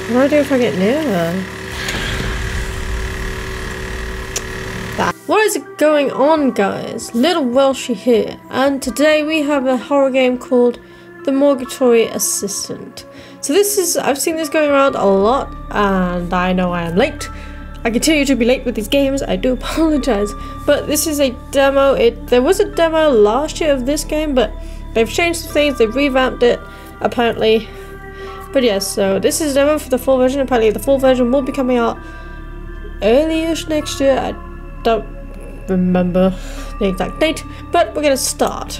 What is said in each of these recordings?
What do I do if I get near her? What is going on, guys? Little Welshie here, and today we have a horror game called The Mortuary Assistant. So I've seen this going around a lot, and I know I am late. I continue to be late with these games, I do apologize. But this is a demo. There was a demo last year of this game, but they've changed some things, they've revamped it, apparently. But yes, so this is a demo for the full version. Apparently the full version will be coming out early-ish next year. I don't remember the exact date, but we're gonna start.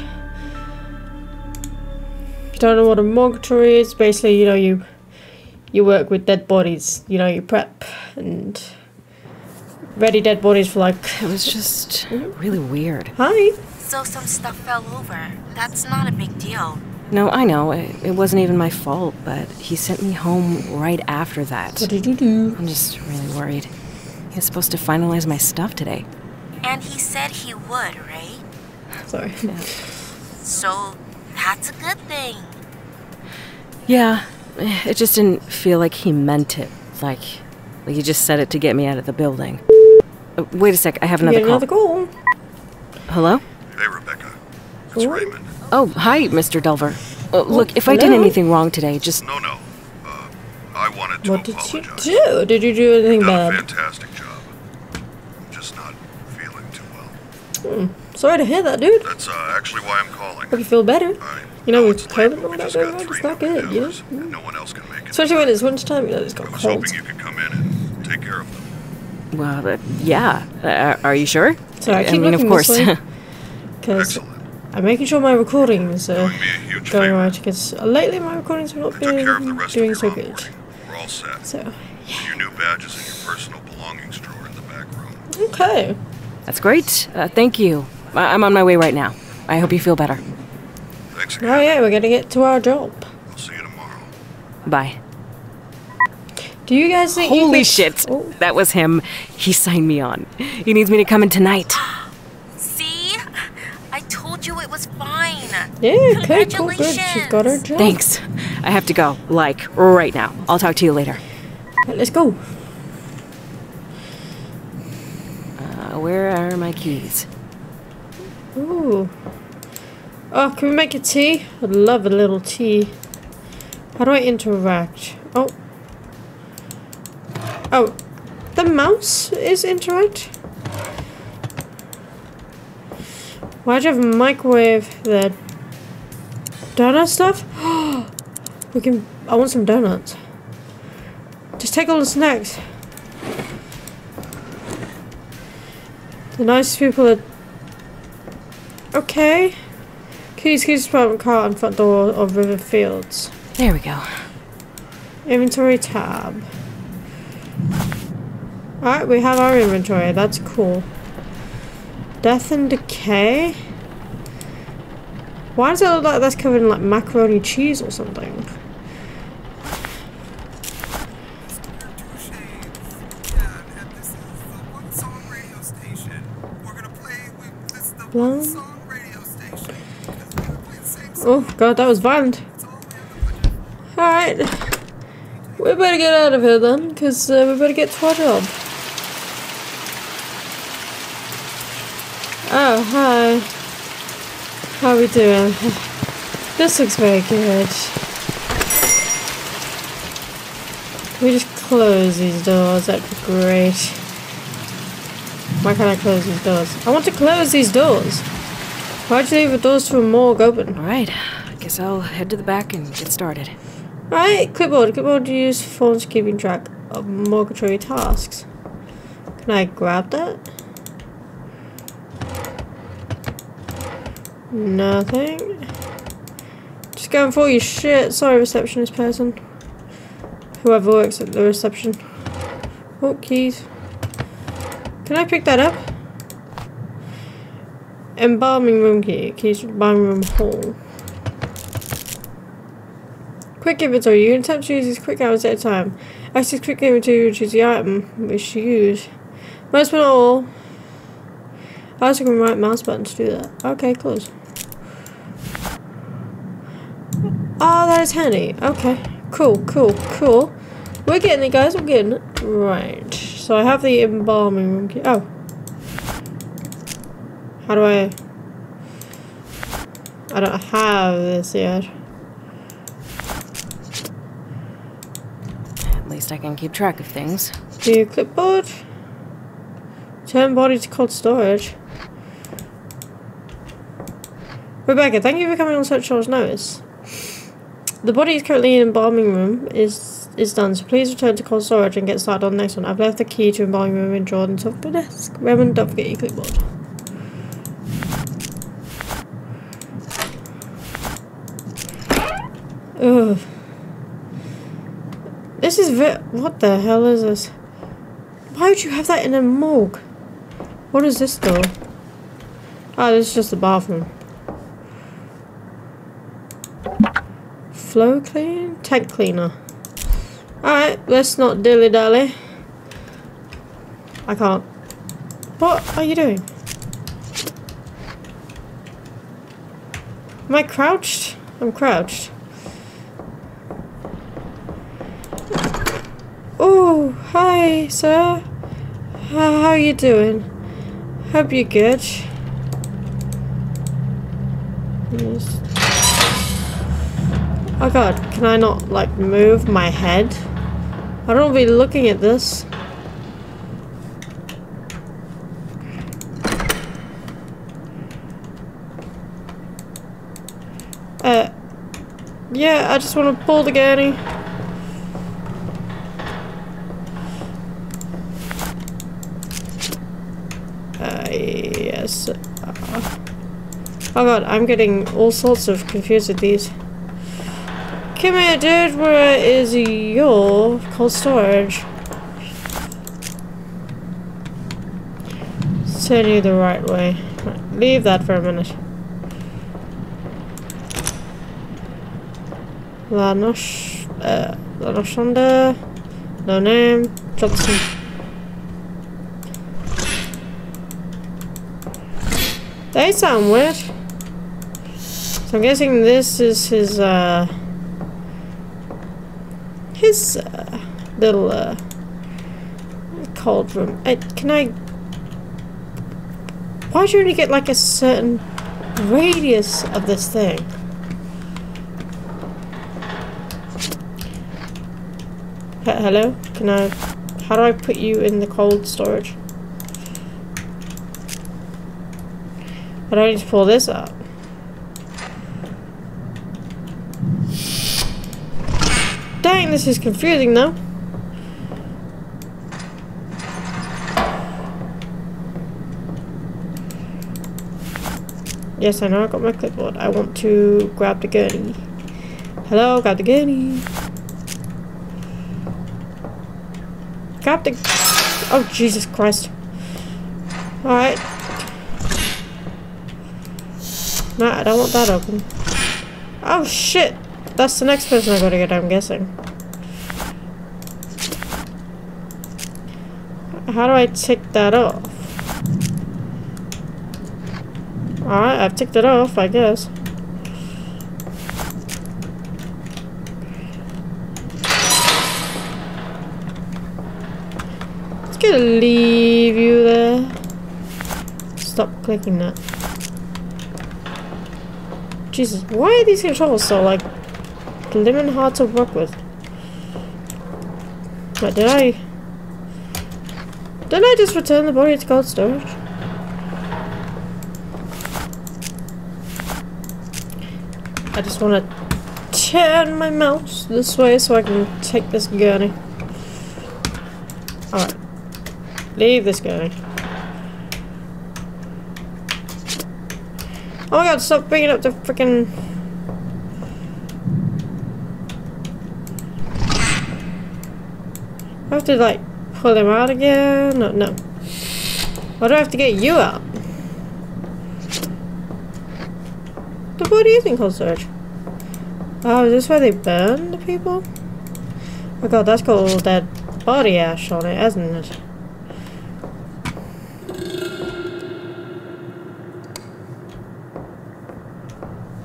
If you don't know what a mortuary is, basically, you know, you work with dead bodies. You know, you prep and ready dead bodies for like... It was just really weird. Hi. So some stuff fell over. That's not a big deal. No, I know. It wasn't even my fault, but he sent me home right after that. What did you do? I'm just really worried. He was supposed to finalize my stuff today. And he said he would, right? Sorry. Yeah. So that's a good thing. Yeah, it just didn't feel like he meant it. Like he just said it to get me out of the building. Wait a sec, I have another call. Another call. Hello? Hey, Rebecca. It's Raymond. Oh, hi, Mr. Delver. Look, if I did anything wrong today, just... No. I wanted to apologize. What did you do? Did you do anything bad? You've done a fantastic job. I'm just not feeling too well. Sorry to hear that, dude. That's actually why I'm calling. Hope you feel better. You know, with COVID and all we that just going got on, 3 it's not new good, you members, know? and no one else can make it. Especially when it's wintertime, you know, it's got I was colds. hoping you could come in and take care of them. Well, yeah. Are you sure? So I keep mean, looking of course. Because Excellent. I'm making sure my recordings are Doing me a huge going favor. right. Because lately my recordings have not I took care of the been rest doing of so your good. onboarding. We're all set. So, Your new badge is in your personal belongings drawer in the back room. okay. That's great. Thank you. I'm on my way right now. I hope you feel better. Thanks again. Oh yeah, we're gonna get to our job. I'll see you tomorrow. Bye. Do you guys think you Holy could... shit. Oh. That was him. He signed me on. He needs me to come in tonight. See? I told you it was fine. Yeah, okay, cool, good. She's got her job. Thanks. I have to go, like, right now. I'll talk to you later. Right, let's go. Where are my keys? Ooh. Oh, can we make a tea? I'd love a little tea. How do I interact? Oh. Oh. The mouse is interact? Why'd you have a microwave there? Donut stuff? I want some donuts. Just take all the snacks. The nicest people are... Okay. Keys, department car and front door of River Fields. There we go. Inventory tab. Alright, we have our inventory. That's cool. Death and Decay? Why does it look like that's covered in like macaroni cheese or something? Oh god, that was violent. Alright. We better get out of here then, because we better get to our job. Oh, hi. How are we doing? This looks very good. Can we just close these doors? That'd be great. Why can't I close these doors? I want to close these doors. Why'd you leave the doors to a morgue open? Alright, I guess I'll head to the back and get started. Alright, clipboard. Clipboard used for phones keeping track of mortuary tasks. Can I grab that? Nothing. Just going for your shit. Sorry, receptionist person. Whoever works at the reception. Oh, keys. Can I pick that up? Embalming room key. Keys to embalming room hall. Quick inventory. You can attempt to use these quick items at a time. Access quick inventory to choose the item wish to use. Most but not all. I also can right mouse button to do that. Okay, close. Oh, that is handy. Okay. Cool, cool, cool. We're getting it, guys. We're getting it. Right. So I have the embalming room key. Oh. How do I don't have this yet. At least I can keep track of things. New clipboard. Turn body to cold storage. Rebecca, thank you for coming on such short notice. The body is currently in embalming room is done, so please return to cold storage and get started on the next one. I've left the key to embalming room in Jordan's top of the desk. Remember, don't forget your clipboard. Ugh. This is what the hell is this? Why would you have that in a morgue? What is this door? Oh, this is just the bathroom. Flow clean? Tank cleaner. Alright, let's not dilly-dally. I can't. What are you doing? Am I crouched? I'm crouched. Oh, hi, sir. How are you doing? Hope you're good. Yes. Oh god, can I not, like, move my head? I don't want to be looking at this. Yeah, I just want to pull the gurney. Yes. Oh god, I'm getting all sorts of confused with these. Come here, dude. Where is your cold storage? Turn you the right way. Right, leave that for a minute. Lanoshonda. No name. Johnson. They sound weird. So I'm guessing this is his little cold room. Can I? Why do you only get like a certain radius of this thing? Hello? Can I? How do I put you in the cold storage? I don't need to pull this out. Dang, this is confusing though. Yes, I know, I got my clipboard. I want to grab the gurney. Hello, grab the gurney. Grab the... Oh, Jesus Christ. Alright. No, I don't want that open. Oh, shit. That's the next person I gotta get, I'm guessing. How do I take that off? Alright, I've ticked it off, I guess. Just gonna leave you there. Stop clicking that. Jesus, why are these controls so, like, blimmin' hard to work with? But didn't I just return the body to cold storage? I just want to turn my mouse this way so I can take this gurney. Alright. Leave this gurney. Oh my god, stop bringing up the frickin'... I have to, like, pull him out again? No. Why do I have to get you out? The body is in cold storage. Oh, is this where they burn the people? Oh god, that's got all dead body ash on it, hasn't it?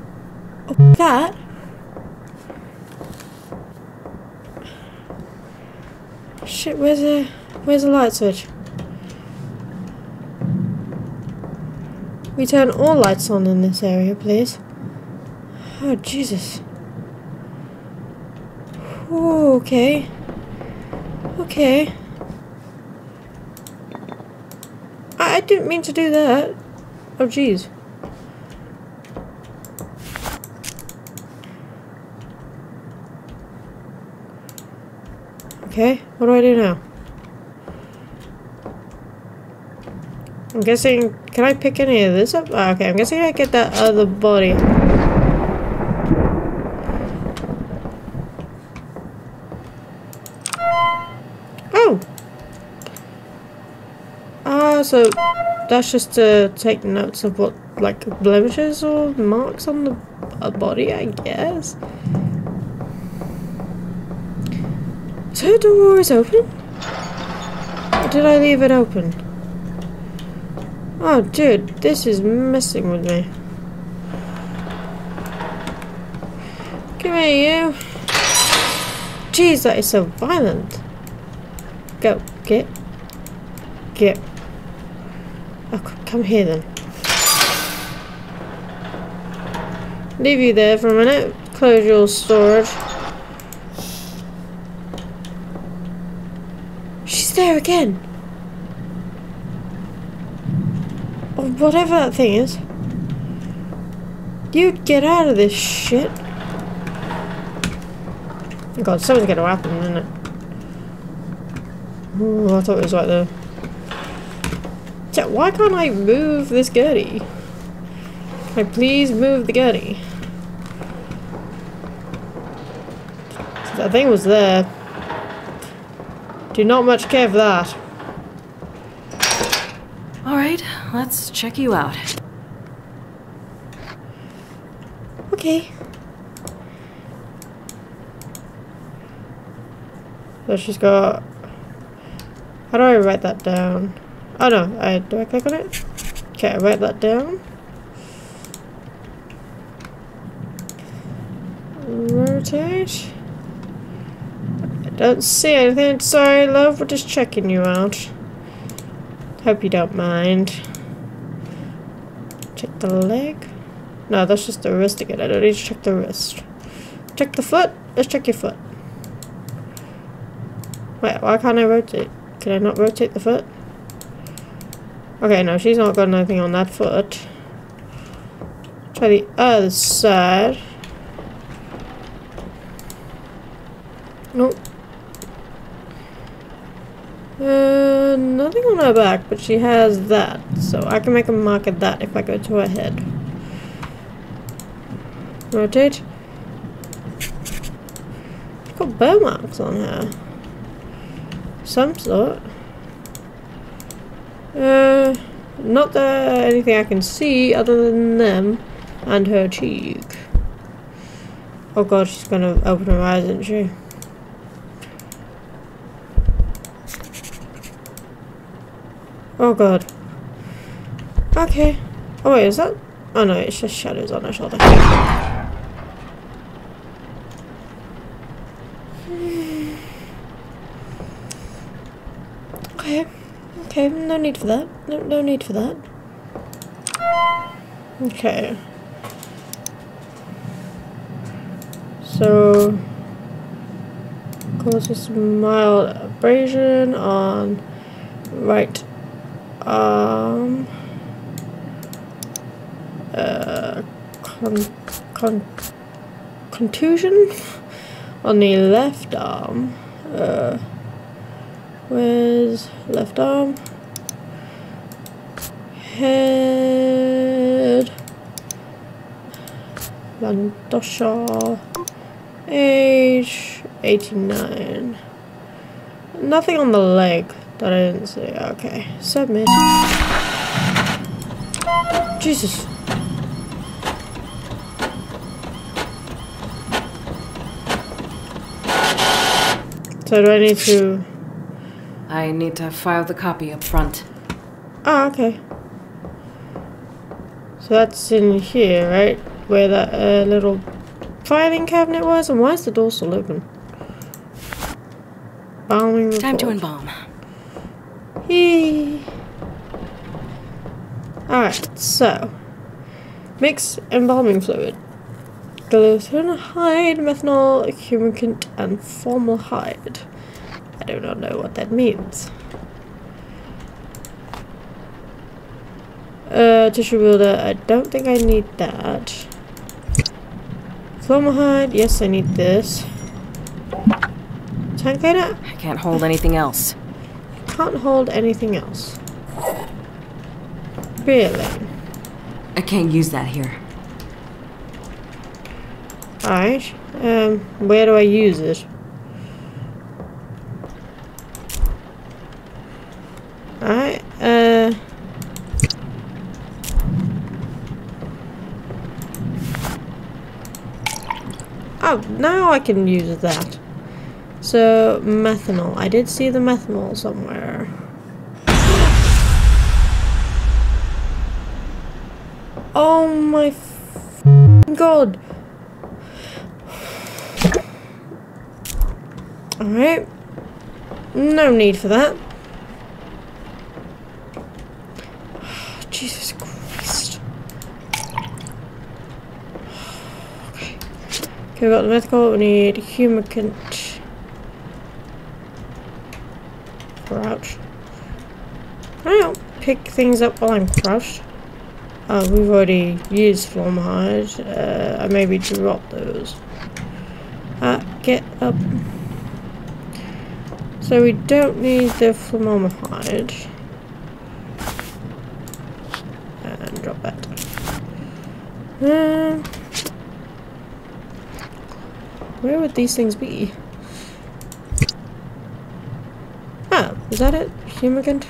Oh, that? shit, where's the light switch? We turn all lights on in this area, please. Oh, Jesus. Ooh, okay. Okay. I didn't mean to do that. Oh, jeez. Okay, what do I do now? I'm guessing... Can I pick any of this up? Oh, okay, I'm guessing I get that other body. Oh! Ah, so that's just to take notes of what, like, blemishes or marks on the body, I guess. So the door is open? Or did I leave it open? Oh, dude, this is messing with me. Come here, you. Jeez, that is so violent. Go, get. Oh, come here then. Leave you there for a minute. Close your storage. She's there again. Or whatever that thing is. You'd get out of this shit. Oh God, something's gonna happen, isn't it? Ooh, I thought it was right there. Why can't I move this gurney? Can I please move the gurney? That thing was there. Do not much care for that. Alright, let's check you out. Okay. So she's got... How do I write that down? Oh no, do I click on it? Okay, I write that down. Rotate. I don't see anything. Sorry, love, we're just checking you out. Hope you don't mind. Check the leg. No, that's just the wrist again. I don't need to check the wrist. Check the foot. Let's check your foot. Wait, why can't I rotate? Can I not rotate the foot? Okay, no, she's not got anything on that foot. Try the other side. Nope. Nothing on her back, but she has that. So I can make a mark of that if I go to her head. Rotate. She's got burn marks on her. Some sort. Not anything I can see other than them and her cheek. Oh God, she's gonna open her eyes, isn't she? Oh God. Okay. Oh wait, is that? Oh no, it's just shadows on her shoulder. Okay. Okay, no need for that. No need for that. Okay. So, causes mild abrasion on right arm. Contusion on the left arm. Where's left arm? Head. Landosha. Age 89. Nothing on the leg that I didn't see. Okay. Submit. Jesus. So do I need to... I need to file the copy up front. Ah, okay. So that's in here, right? Where that little filing cabinet was? And why is the door still open? Embalming Time to report. embalm. Yay. Alright, so. Mix embalming fluid. Glycerine, methanol, humectant, and formaldehyde. I do not know what that means. Tissue builder, I don't think I need that. Formaldehyde, yes I need this. Tank cleaner? I can't hold anything else. Can't hold anything else. Really? I can't use that here. Alright. Where do I use it? Alright, oh, now I can use that. So, methanol. I did see the methanol somewhere. Oh my god. Alright. No need for that. Jesus Christ. Okay. Okay, we got the methanol. We need humectant. Crouch. I'll pick things up while I'm crouched. Oh, we've already used formaldehyde. I maybe dropped those. Get up. So we don't need the formaldehyde. And drop that. Where would these things be? Oh, is that it? Humectant?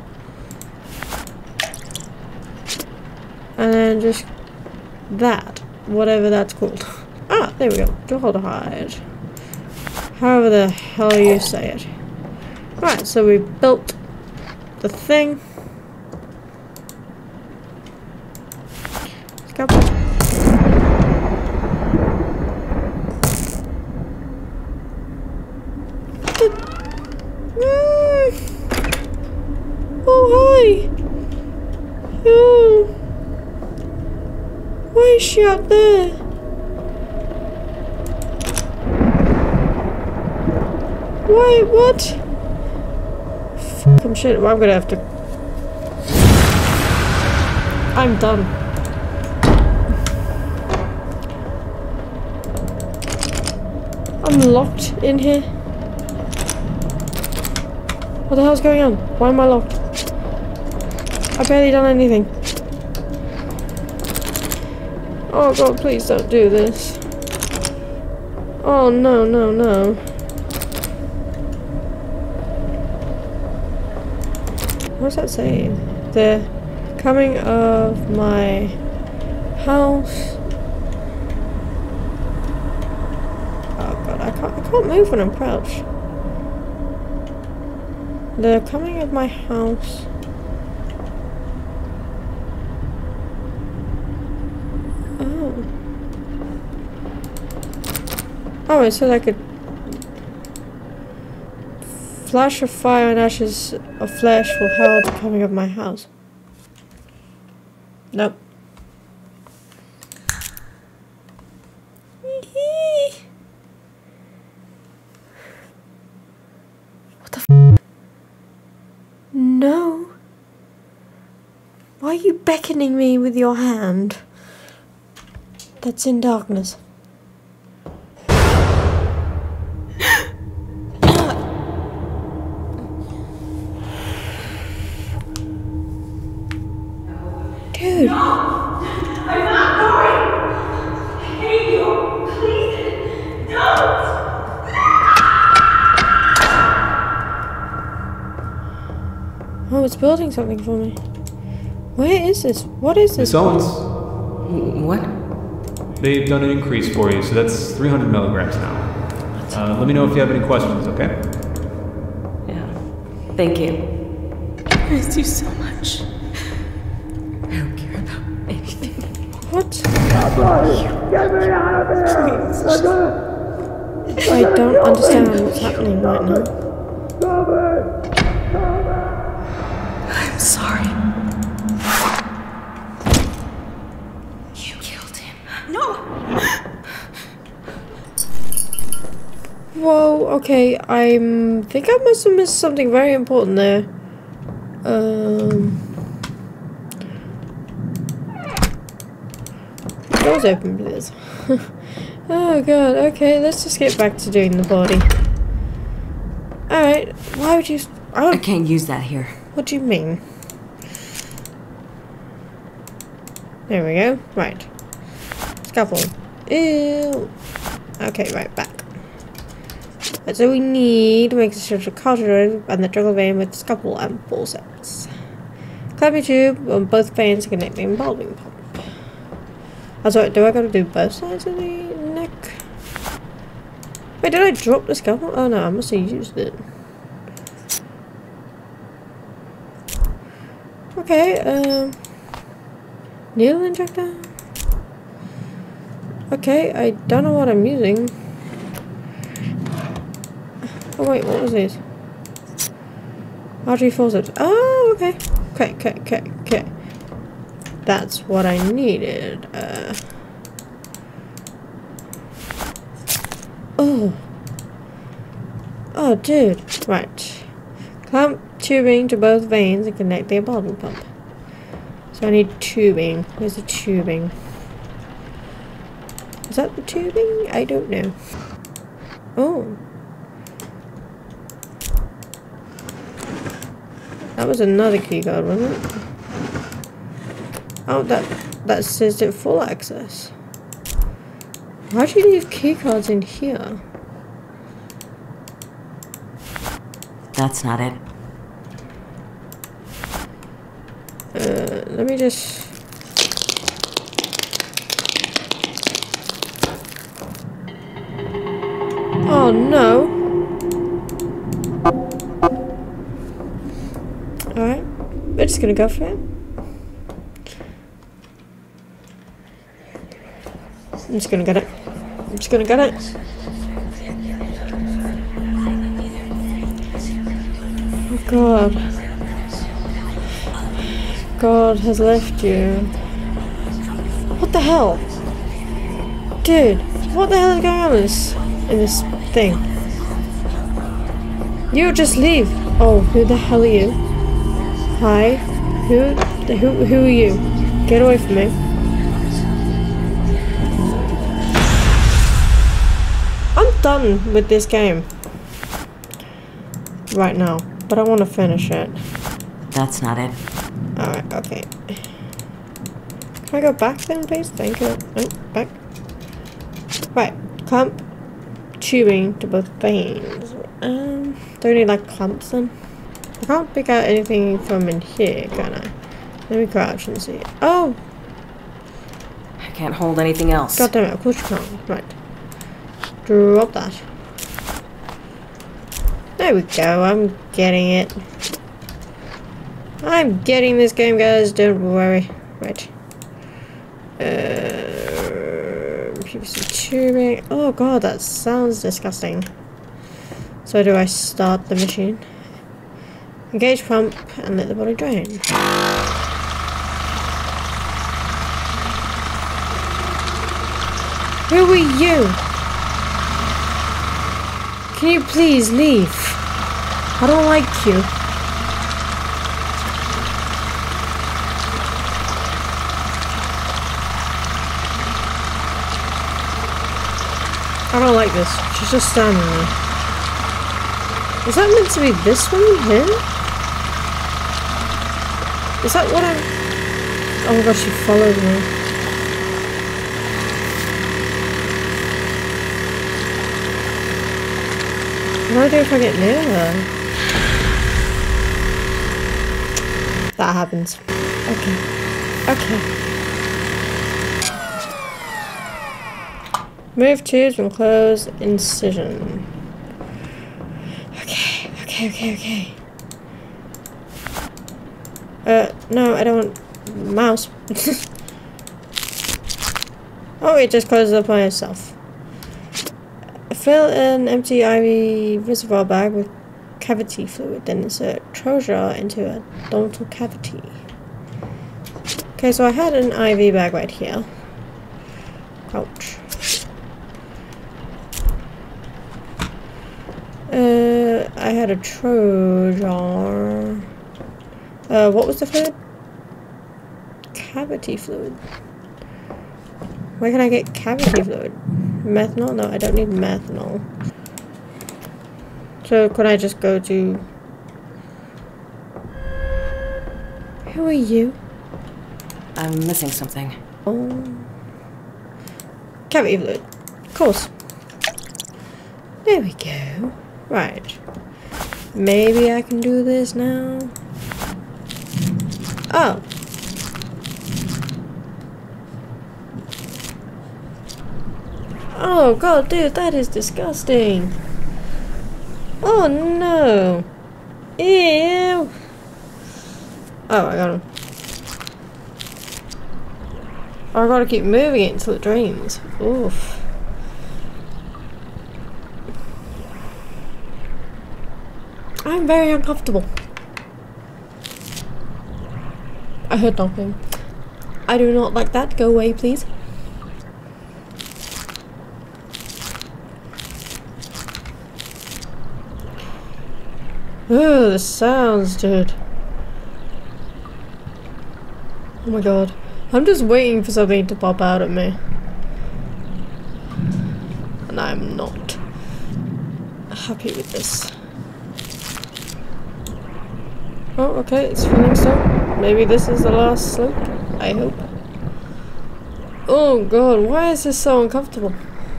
And then just that. Whatever that's called. Ah, there we go. Formaldehyde. However the hell you say it. Right, so we built the thing. Let's go. Oh, hi. Oh. Why is she up there? Wait, what? Fucking shit, well, I'm gonna have to... I'm done. I'm locked in here. What the hell's going on? Why am I locked? I've barely done anything. Oh god, please don't do this. Oh no, no, no. What's that saying? The coming of my house. Oh god, I can't move when I'm crouched. The coming of my house. Oh. Oh, it said I could flash of fire and ashes of flesh will herald the coming of my house. Nope. What the f? No. Why are you beckoning me with your hand? That's in darkness. Dude. No! I'm not going! I hate you! Please! Don't! Oh, it's building something for me. Where is this? What is this? Miss Owens, What? they've done an increase for you, so that's 300 milligrams now. Let me know if you have any questions, okay? Yeah. Thank you. I miss you so much. I don't care about anything. What? I don't understand what's happening right now. I'm sorry. You killed him. No! Whoa, okay, think I must have missed something very important there. Doors open, please. Oh god, okay, let's just get back to doing the body. Alright, why would you... I can't use that here. What do you mean? There we go. Right. Scaffold. Ew. Okay, right, back. Right, so we need to make a structural cartridge and the juggle vein with scalpel and forceps. Clamping tube on both veins to connect the embalming pump. Oh, sorry, do I gotta do both sides of the neck? Wait, did I drop the scalpel? Oh no, I must have used it. Okay, needle injector? Okay, I don't know what I'm using. Oh wait, what was this? Artery forceps. Oh, okay. Okay. That's what I needed. Oh, dude. Right. Clamp tubing to both veins and connect the embalming pump. So I need tubing. Where's the tubing? Is that the tubing? I don't know. Oh. That was another key card, wasn't it? Oh, that says it full access. Why'd you leave key cards in here? That's not it. Let me just... Oh no! Alright, we're just gonna go for it. I'm just gonna get it. Oh god. God has left you. What the hell? Dude, what the hell is going on in this thing? You just leave. Oh, who the hell are you? Hi. Who are you? Get away from me. I'm done with this game right now, but I want to finish it. That's not it. Alright, okay. Can I go back then, please? Thank you. No, back. Right, clamp tubing to both veins. Don't need like clamps then? I can't pick out anything from in here, can I? Let me crouch and see. Oh! I can't hold anything else. God damn it, of course you can't. Right. Drop that. There we go, I'm getting it. I'm getting this game, guys, don't worry. Right. PVC tubing. Oh god, that sounds disgusting. So do I start the machine? Engage pump and let the body drain. Who are you? Can you please leave? I don't like you. I don't like this. She's just standing there. Is that meant to be this one here? Is that what I'm... Oh my gosh, she followed me. What do I do if I get near her? That happens. Okay. Okay. Move tubes and close incision. Okay. No, I don't want mouse. Oh, it just closes up by itself. Fill an empty IV reservoir bag with cavity fluid. Then insert treasure into a dental cavity. Okay, so I had an IV bag right here. Ouch. I had a Trojan. What was the third? Cavity fluid. Where can I get cavity fluid? Methanol? No, I don't need methanol. So could I just go to... Who are you? I'm missing something. Oh. Cavity fluid. Of course. There we go. Right. Maybe I can do this now. Oh. Oh god, dude, that is disgusting. Oh no. Ew. Oh, I got him. Oh, I gotta keep moving it until it drains. Oof. I'm very uncomfortable. I heard nothing. I do not like that. Go away, please. Oh, the sounds, dude. Oh my god. I'm just waiting for something to pop out at me. And I'm not happy with this. Oh, okay, it's filling so. Maybe this is the last slope. I hope. Oh god, why is this so uncomfortable?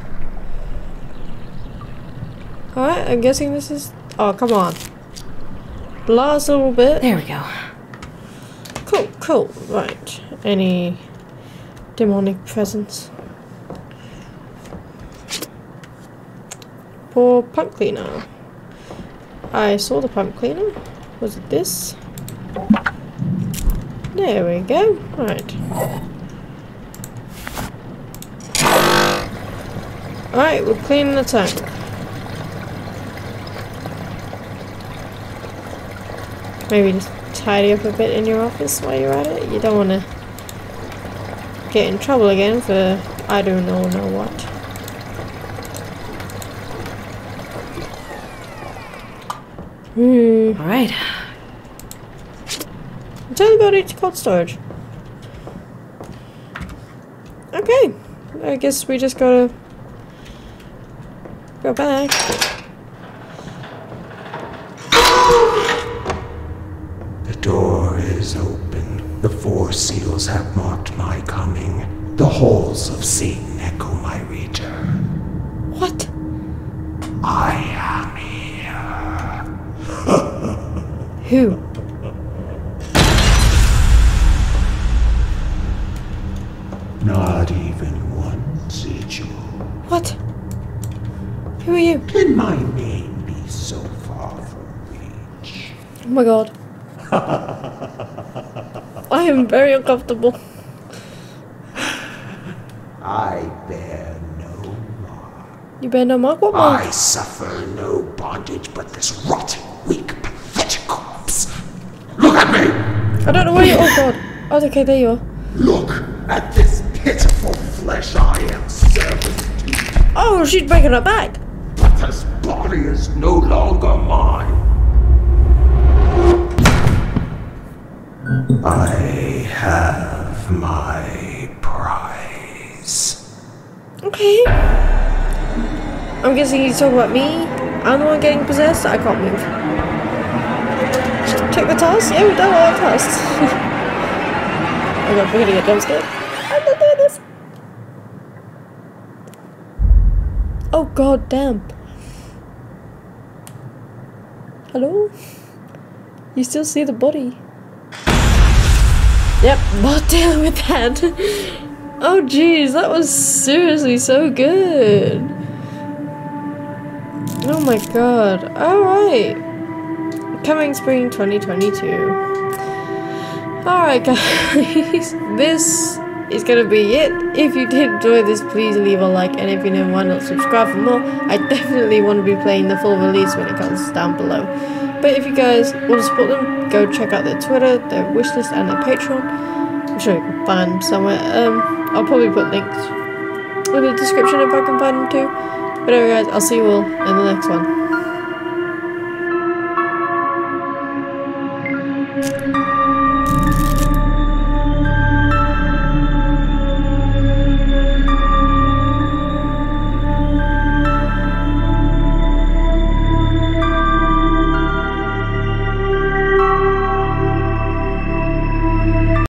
Alright, I'm guessing this is... Oh, come on. Last little bit. There we go. Cool, cool. Right. Any demonic presence? Poor pump cleaner. I saw the pump cleaner. Was it this? There we go. Right. Alright, we're cleaning the tank. Maybe just tidy up a bit in your office while you're at it. You don't want to get in trouble again for I don't know what. Alright. Tell about it to cold storage. Okay. I guess we just gotta go back. The door is open. The 4 seals have marked my coming. The halls of Satan echo my return. What? I am here. Who? Not even one sigil. What? Who are you? Can my name be so far from reach? Oh my god. I am very uncomfortable. I bear no mark. You better not mark what mark? I suffer no bondage but this rotten, weak, pathetic corpse. Look at me! I don't know where you are. Oh god. Oh, okay, there you are. Look at this pitiful flesh I am serving to. Oh, she's breaking her back. But this body is no longer mine. I have my prize. Okay. I'm guessing he's talking about me. I'm the one getting possessed. I can't move. Check the task. Yeah, we done all our tasks. Oh god, we're gonna get jump scared. I'm not doing this. Oh god damn. Hello? You still see the body? Yep, not dealing with that. Oh jeez, that was seriously so good. Oh my god. Alright. Coming spring 2022. Alright guys. This is going to be it. If you did enjoy this, please leave a like, and if you know, why not subscribe for more. I definitely want to be playing the full release when it comes down below. But if you guys want to support them, go check out their Twitter, their wishlist, and their Patreon. I'm sure you can find them somewhere. I'll probably put links in the description if I can find them too. But anyway guys, I'll see you all in the next one.